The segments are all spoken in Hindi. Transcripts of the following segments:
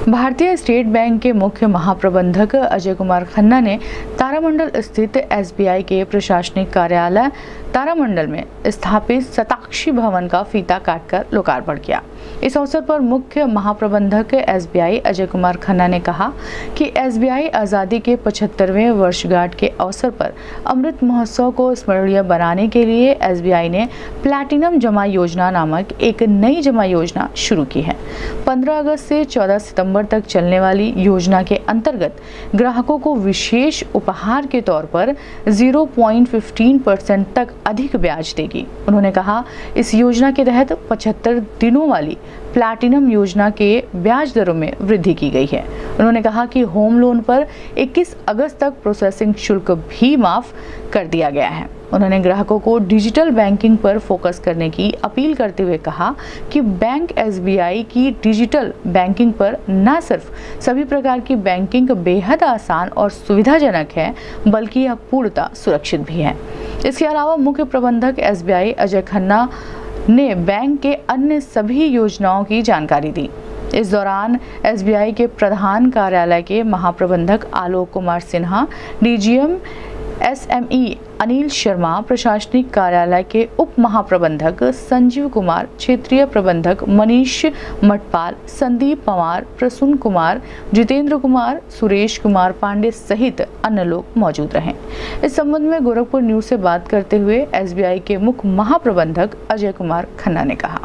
भारतीय स्टेट बैंक के मुख्य महाप्रबंधक अजय कुमार खन्ना ने तारामंडल स्थित एसबीआई के प्रशासनिक कार्यालय तारामंडल में स्थापित शताक्षी भवन का फीता काटकर लोकार्पण किया। इस अवसर पर मुख्य महाप्रबंधक एसबीआई अजय कुमार खन्ना ने कहा कि एसबीआई आज़ादी के 75वें वर्षगांठ के अवसर पर अमृत महोत्सव को स्मरणीय बनाने के लिए एसबीआई ने प्लैटिनम जमा योजना नामक एक नई जमा योजना शुरू की है। 15 अगस्त से 14 सितंबर तक चलने वाली योजना के अंतर्गत ग्राहकों को विशेष उपहार के तौर पर 0.15% तक अधिक ब्याज देगी। उन्होंने कहा, इस योजना के तहत 75 दिनों वाली प्लैटिनम योजना के ब्याज दरों में वृद्धि की गई है। उन्होंने कहा कि होम लोन पर 21 अगस्त तक प्रोसेसिंग शुल्क भी माफ कर दिया गया है। उन्होंने ग्राहकों को डिजिटल बैंकिंग पर फोकस करने की अपील करते हुए कहा कि बैंक एसबीआई की डिजिटल बैंकिंग पर न सिर्फ सभी प्रकार की बैंकिंग बेहद आसान और सुविधाजनक है, बल्कि यह पूर्णतः सुरक्षित भी है। इसके अलावा मुख्य प्रबंधक एसबीआई अजय खन्ना ने बैंक के अन्य सभी योजनाओं की जानकारी दी। इस दौरान एसबीआई के प्रधान कार्यालय के महाप्रबंधक आलोक कुमार सिन्हा, डीजीएम एसएमई अनिल शर्मा, प्रशासनिक कार्यालय के उप महाप्रबंधक संजीव कुमार, क्षेत्रीय प्रबंधक मनीष मटपाल, संदीप पवार, प्रसून कुमार, जितेंद्र कुमार, सुरेश कुमार पांडे सहित अन्य लोग मौजूद रहे। इस संबंध में गोरखपुर न्यूज से बात करते हुए एसबीआई के मुख्य महाप्रबंधक अजय कुमार खन्ना ने कहा,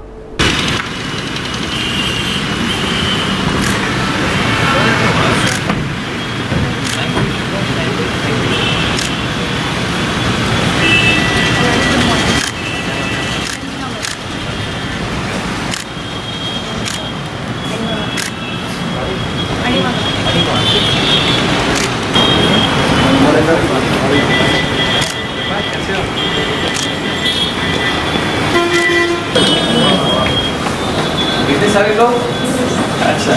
कितने सारे लोग? अच्छा,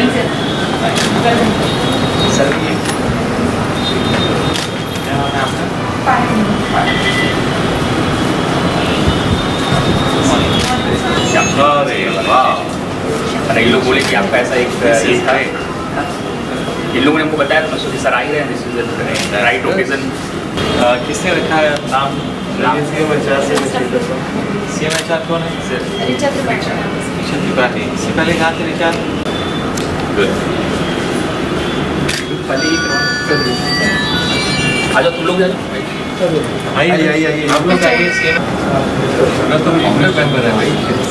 सर क्या नाम है आपका? अरे वाह! अरे ये लोग बोले कि आपका ऐसा एक था। इन लोगों ने हमको बताया तो मैं सोची सर आ ही रहे हैं, this is the right occasion. किसने रखा है नाम? सीएमएचआर कौन है? ऋचा त्रिपाठी। इससे पहले कहाँ थे ऋचा? आ जाओ तुम लोग, आइए आप लोग आइए। मैं तो कांग्रेस मेंबर है भाई।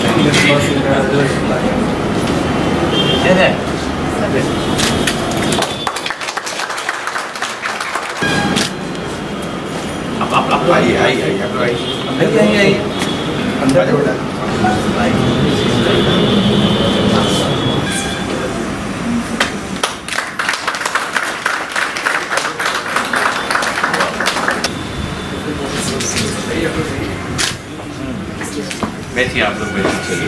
आप आइए अंदर बैठिए आप लोग, चलिए।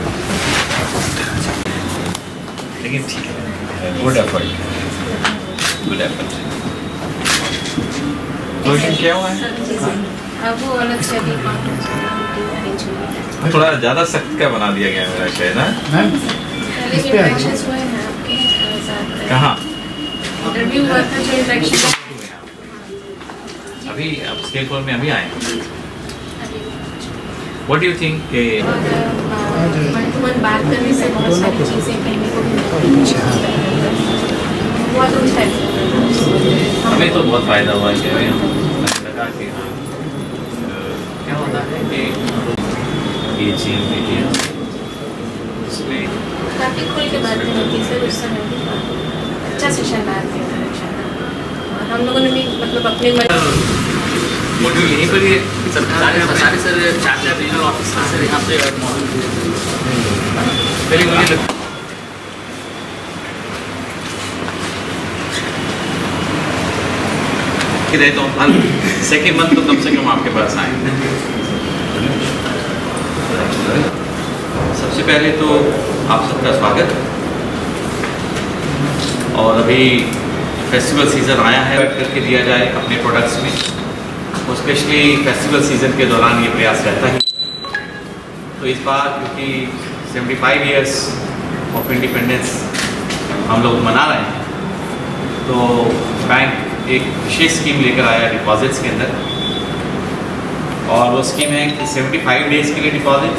लेकिन ठीक है, गुड एफर्ट। क्लोजिंग क्या हुआ है? वो अलग से अभी थोड़ा ज़्यादा सख्त क्या बना दिया गया मेरा शायद ना? कहाँ? इंटरव्यू हुआ था जो इलेक्शन अभी आप स्टेट बोर्ड में अभी आए हैं। What do you think? बात करने से बहुत सारी चीजें कहने को भी हमें तो बहुत फायदा हुआ है। लगा कि क्या होता है कि ये चीज देखिए इसमें काफी खुल के बातें होती है सर। उस समय भी अच्छा सेशन आते हैं और हम लोगों ने भी मतलब अपने मॉड्यूल यहीं पर ही सारे सर 4 रीजनल ऑफिसर सर यहाँ पे पहले मुझे रहे तो हल सेकेंड मंथ तो कम से कम आपके पास आए। सबसे पहले तो आप सबका स्वागत। और अभी फेस्टिवल सीज़न आया है, करके दिया जाए अपने प्रोडक्ट्स में, और स्पेशली फेस्टिवल सीज़न के दौरान ये प्रयास रहता है। तो इस बार क्योंकि 75 ईयर्स ऑफ इंडिपेंडेंस हम लोग मना रहे हैं, तो बैंक एक विशेष स्कीम लेकर आया डिपॉजिट्स के अंदर, और वो स्कीम है कि 75 डेज़ के लिए डिपॉजिट,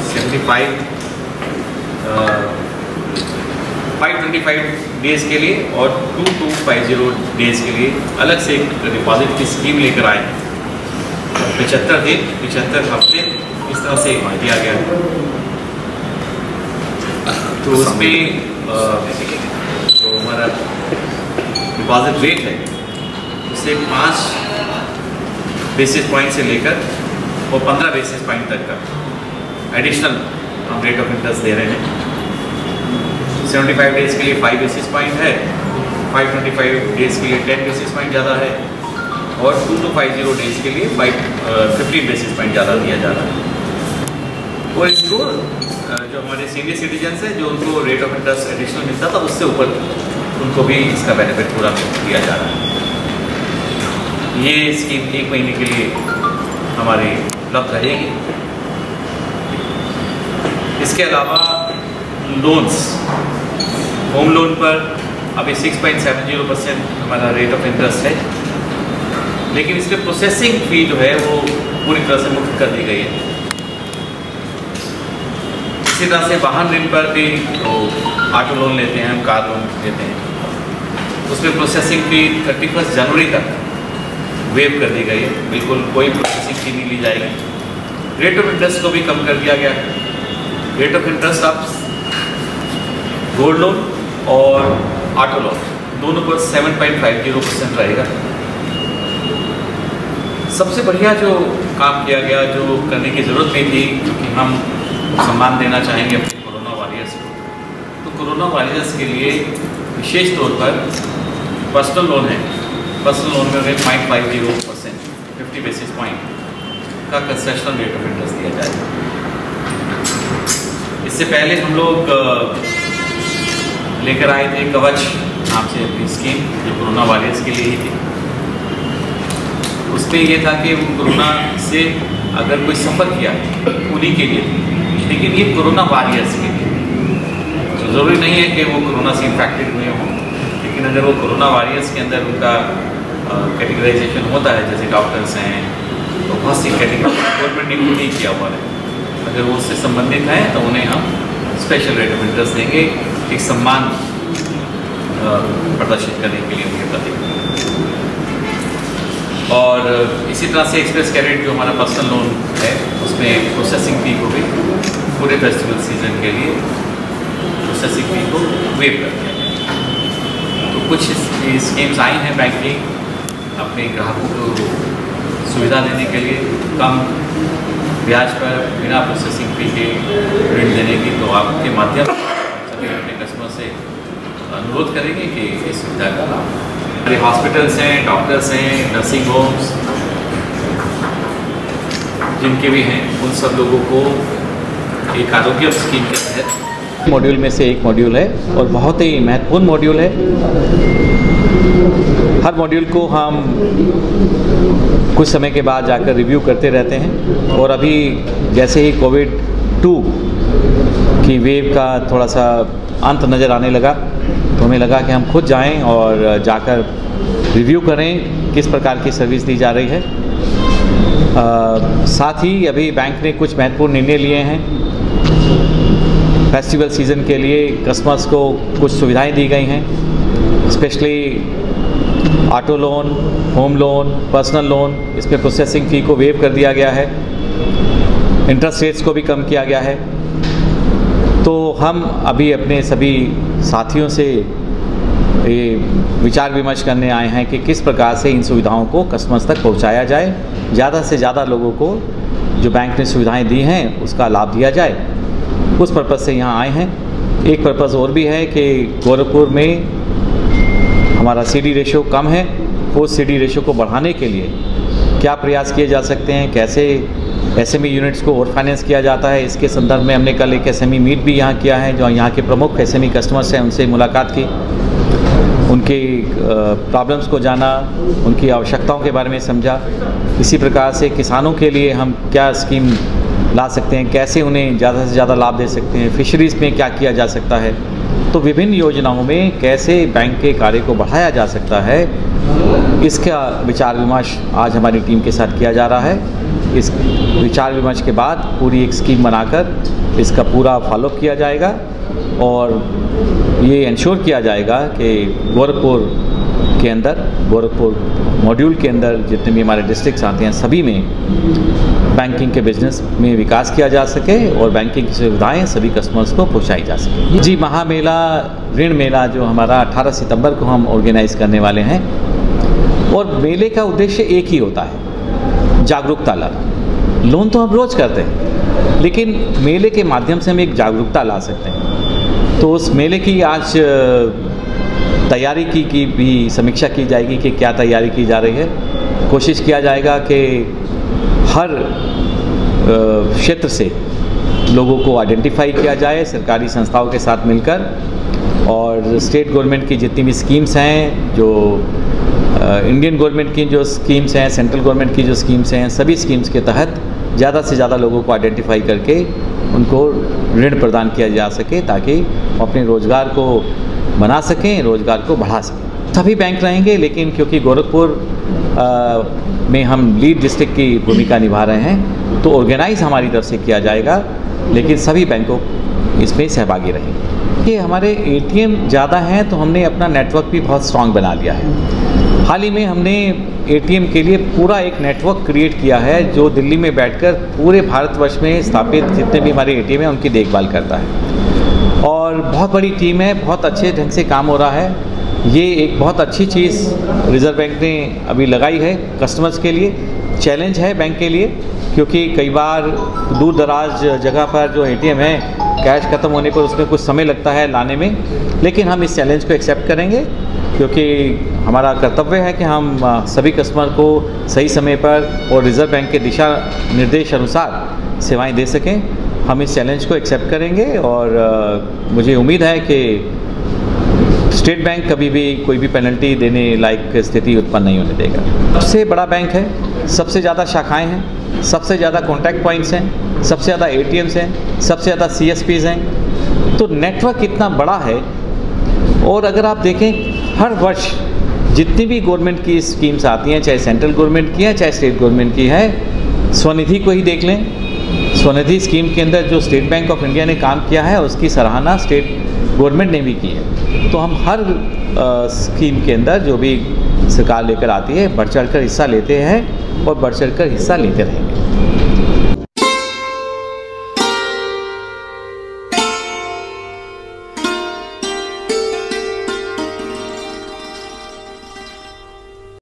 525 डेज़ के लिए और 2250 डेज़ के लिए अलग से एक डिपॉजिट की स्कीम लेकर आए। 75 दिन 75 हफ्ते इस तरह से दिया गया है। तो उसमें जो हमारा डिपॉजिट रेट है उसे 5 बेसिस पॉइंट से लेकर और 15 बेसिस पॉइंट तक का एडिशनल हम रेट ऑफ इंटरेस्ट दे रहे हैं। 75 डेज़ के लिए 5 बेसिस पॉइंट है, 525 डेज़ के लिए 10 बेसिस पॉइंट ज़्यादा है, और 2250 डेज़ के लिए 15 बेसिस पॉइंट ज़्यादा दिया जा रहा है। और इसको जो हमारे सीनियर सिटीजन्स हैं, जो उनको रेट ऑफ इंटरेस्ट एडिशनल मिलता था, उससे ऊपर उनको भी इसका बेनिफिट पूरा दिया जा रहा है। ये स्कीम 1 महीने के लिए हमारी उपलब्ध रहेगी। इसके अलावा लोन्स, होम लोन पर अभी 6.70% हमारा रेट ऑफ इंटरेस्ट है, लेकिन इसमें प्रोसेसिंग फ़ी जो है वो पूरी तरह से मुक्त कर दी गई है। इसी तरह से वाहन ऋण पर भी तो ऑटो लोन लेते हैं हम, कार लोन लेते हैं, उसमें प्रोसेसिंग फ़ी 31 जनवरी तक वेव कर दी गई है, बिल्कुल कोई प्रोसेसिंग फ़ी नहीं ली जाएगी। रेट ऑफ इंटरेस्ट को भी कम कर दिया गया है। रेट ऑफ इंटरेस्ट आप गोल्ड लोन और ऑटो लोन दोनों पर 7.50% रहेगा। सबसे बढ़िया जो काम किया गया, जो करने की ज़रूरत नहीं थी, क्योंकि हम सम्मान देना चाहेंगे अपने कोरोना वॉरियर्स को, तो कोरोना वॉरियर्स के लिए विशेष तौर पर पर्सनल लोन है। पर्सनल लोन में 0.50% 50 बेसिस पॉइंट का कंसेशनल रेट ऑफ इंटरेस्ट दिया जाएगा। इससे पहले हम लोग लेकर आए थे कवच नाम से अपनी स्कीम, जो कोरोना वॉरियर्स के लिए ही थी। उसमें ये था कि कोरोना से अगर कोई सफ़र किया उन्हीं के लिए, लेकिन ये कोरोना वॉरियर्स के लिए, तो ज़रूरी नहीं है कि वो कोरोना से इन्फेक्टेड हुए हों, लेकिन अगर वो कोरोना वॉरियर्स के अंदर उनका कैटेगराइजेशन होता है, जैसे डॉक्टर्स हैं, तो बहुत सी कैटेगरी गवर्नमेंट ने नहीं किया हुआ है, अगर वो उससे संबंधित हैं तो उन्हें हम स्पेशल रेट ऑफ इंटरेस्ट देंगे, एक सम्मान प्रदर्शित करने के लिए उनके प्रति। और इसी तरह से एक्सप्रेस क्रेडिट जो हमारा पर्सनल लोन है, उसमें प्रोसेसिंग फ़ी को भी पूरे फेस्टिवल सीजन के लिए प्रोसेसिंग फ़ी को वेव कर दिया गया। तो कुछ स्कीम्स आई हैं बैंक की अपने ग्राहकों को सुविधा देने के लिए, कम ब्याज पर बिना प्रोसेसिंग फ़ी के ऋण देने की। तो आपके माध्यम से सभी अपने कस्टमर से अनुरोध करेंगे कि इस सुविधा का लाभ। हमारे हॉस्पिटल्स हैं, डॉक्टर्स हैं, नर्सिंग होम्स जिनके भी हैं, उन सब लोगों को एक आरोग्य स्कीम के तहत मॉड्यूल में से एक मॉड्यूल है और बहुत ही महत्वपूर्ण मॉड्यूल है। हर मॉड्यूल को हम कुछ समय के बाद जाकर रिव्यू करते रहते हैं, और अभी जैसे ही कोविड-2 की वेव का थोड़ा सा अंत नज़र आने लगा, तो हमें लगा कि हम खुद जाएं और जाकर रिव्यू करें किस प्रकार की सर्विस दी जा रही है। साथ ही अभी बैंक ने कुछ महत्वपूर्ण निर्णय लिए हैं। फेस्टिवल सीज़न के लिए कस्टमर्स को कुछ सुविधाएं दी गई हैं, specially auto loan, home loan, personal loan, इसमें प्रोसेसिंग फ़ी को वेव कर दिया गया है, इंटरेस्ट रेट्स को भी कम किया गया है। तो हम अभी अपने सभी साथियों से ये विचार विमर्श करने आए हैं कि किस प्रकार से इन सुविधाओं को कस्टमर्स तक पहुंचाया जाए, ज़्यादा से ज़्यादा लोगों को जो बैंक ने सुविधाएं दी हैं उसका लाभ दिया जाए। उस पर्पज़ से यहाँ आए हैं। एक पर्पज़ और भी है कि गोरखपुर में हमारा CD रेशो कम है, उस CD रेशो को बढ़ाने के लिए क्या प्रयास किए जा सकते हैं, कैसे SME यूनिट्स को और फाइनेंस किया जाता है, इसके संदर्भ में हमने कल एक SME मीट भी यहाँ किया है। जो यहाँ के प्रमुख SME कस्टमर्स हैं उनसे मुलाकात की, उनकी प्रॉब्लम्स को जाना, उनकी आवश्यकताओं के बारे में समझा। इसी प्रकार से किसानों के लिए हम क्या स्कीम ला सकते हैं, कैसे उन्हें ज़्यादा से ज़्यादा लाभ दे सकते हैं, फिशरीज़ में क्या किया जा सकता है। तो विभिन्न योजनाओं में कैसे बैंक के कार्य को बढ़ाया जा सकता है, इसका विचार विमर्श आज हमारी टीम के साथ किया जा रहा है। इस विचार विमर्श के बाद पूरी एक स्कीम बनाकर इसका पूरा फॉलोअप किया जाएगा और ये इंश्योर किया जाएगा कि गोरखपुर के अंदर, गोरखपुर मॉड्यूल के अंदर जितने भी हमारे डिस्ट्रिक्ट्स आते हैं सभी में बैंकिंग के बिजनेस में विकास किया जा सके और बैंकिंग की सुविधाएं सभी कस्टमर्स को पहुंचाई जा सके। जी, महामेला ऋण मेला जो हमारा 18 सितंबर को हम ऑर्गेनाइज करने वाले हैं, और मेले का उद्देश्य एक ही होता है, जागरूकता लाना। लोन तो हम रोज़ करते हैं, लेकिन मेले के माध्यम से हम एक जागरूकता ला सकते हैं। तो उस मेले की आज तैयारी की भी समीक्षा की जाएगी कि क्या तैयारी की जा रही है। कोशिश किया जाएगा कि हर क्षेत्र से लोगों को आइडेंटिफाई किया जाए सरकारी संस्थाओं के साथ मिलकर, और स्टेट गवर्नमेंट की जितनी भी स्कीम्स हैं, जो इंडियन गवर्नमेंट की जो स्कीम्स हैं, सेंट्रल गवर्नमेंट की जो स्कीम्स हैं, सभी स्कीम्स के तहत ज़्यादा से ज़्यादा लोगों को आइडेंटिफाई करके उनको ऋण प्रदान किया जा सके, ताकि अपने रोज़गार को बना सकें, रोज़गार को बढ़ा सकें। सभी बैंक रहेंगे, लेकिन क्योंकि गोरखपुर में हम लीड डिस्ट्रिक्ट की भूमिका निभा रहे हैं, तो ऑर्गेनाइज हमारी तरफ से किया जाएगा, लेकिन सभी बैंकों इसमें सहभागी रहेंगे। ये हमारे ATM ज़्यादा हैं, तो हमने अपना नेटवर्क भी बहुत स्ट्रॉन्ग बना लिया है। हाल ही में हमने ATM के लिए पूरा एक नेटवर्क क्रिएट किया है, जो दिल्ली में बैठकर पूरे भारतवर्ष में स्थापित जितने भी हमारे ATM हैं उनकी देखभाल करता है, और बहुत बड़ी टीम है, बहुत अच्छे ढंग से काम हो रहा है। ये एक बहुत अच्छी चीज़ रिज़र्व बैंक ने अभी लगाई है कस्टमर्स के लिए। चैलेंज है बैंक के लिए, क्योंकि कई बार दूर दराज जगह पर जो ATM है, कैश ख़त्म होने पर उसमें कुछ समय लगता है लाने में, लेकिन हम इस चैलेंज को एक्सेप्ट करेंगे, क्योंकि हमारा कर्तव्य है कि हम सभी कस्टमर को सही समय पर और रिज़र्व बैंक के दिशा निर्देश अनुसार सेवाएं दे सकें। हम इस चैलेंज को एक्सेप्ट करेंगे, और मुझे उम्मीद है कि स्टेट बैंक कभी भी कोई भी पेनल्टी देने लायक स्थिति उत्पन्न नहीं होने देगा। सबसे बड़ा बैंक है, सबसे ज़्यादा शाखाएं हैं, सबसे ज़्यादा कॉन्टैक्ट पॉइंट्स हैं, सबसे ज़्यादा ATMs हैं, सबसे ज़्यादा CSPs हैं, तो नेटवर्क इतना बड़ा है। और अगर आप देखें, हर वर्ष जितनी भी गवर्नमेंट की स्कीम्स आती हैं, चाहे सेंट्रल गवर्नमेंट की है चाहे स्टेट गवर्नमेंट की है, स्वनिधि को ही देख लें, स्वनिधि स्कीम के अंदर जो स्टेट बैंक ऑफ इंडिया ने काम किया है, उसकी सराहना स्टेट गवर्नमेंट ने भी की है। तो हम हर स्कीम के अंदर जो भी सरकार लेकर आती है, बढ़ चढ़ कर हिस्सा लेते हैं और बढ़ चढ़ कर हिस्सा लेते रहेंगे।